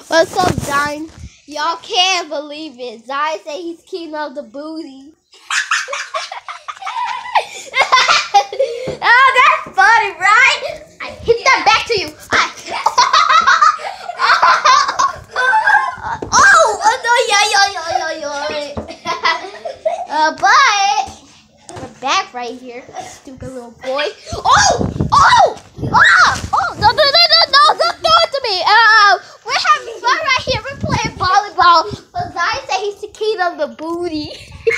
What's up, Zion? Y'all can't believe it. Zion said he's king of the booty. Oh, that's funny, right? I hit that back to you. But we're back right here, stupid little boy. Oh, don't do it to me. We're having fun right here. We're playing volleyball. But Zion said he's the king of the booty.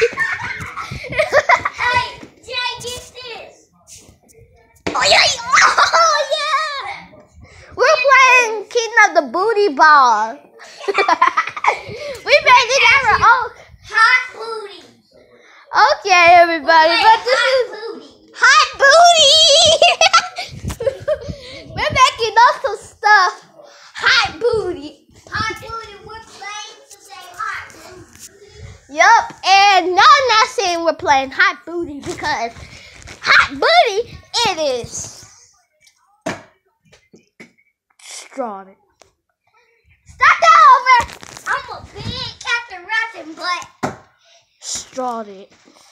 Hey, Jay, get this. Oh yeah. We're playing king of the booty ball. We made it our own. Hot booty. Okay, everybody, Okay, but this hot is booty. hot booty. We're making up some stuff. Hot booty. Hot booty. We're playing to say hot booty. Yup, and no, I'm not saying we're playing hot booty because hot booty it is. Strawed it. Stop that over. I'm a big Captain Rotten butt. Strawed it.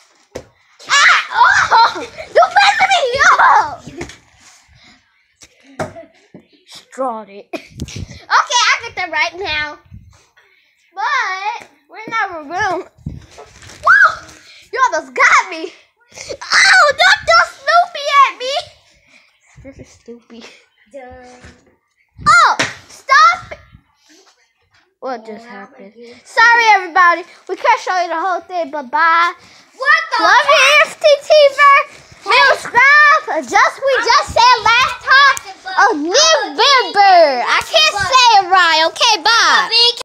Oh! Don't mess me up! Strawed it. Okay, I get that right now. But we're in our room. Woo! You almost got me. Oh, don't throw Snoopy at me. This is Snoopy. Oh, stop it. What just happened? Sorry, everybody. We can't show you the whole thing, but bye. What the? Love you, FTTver. Subscribe. We just said last time of November. I can't say it right. Okay, bye.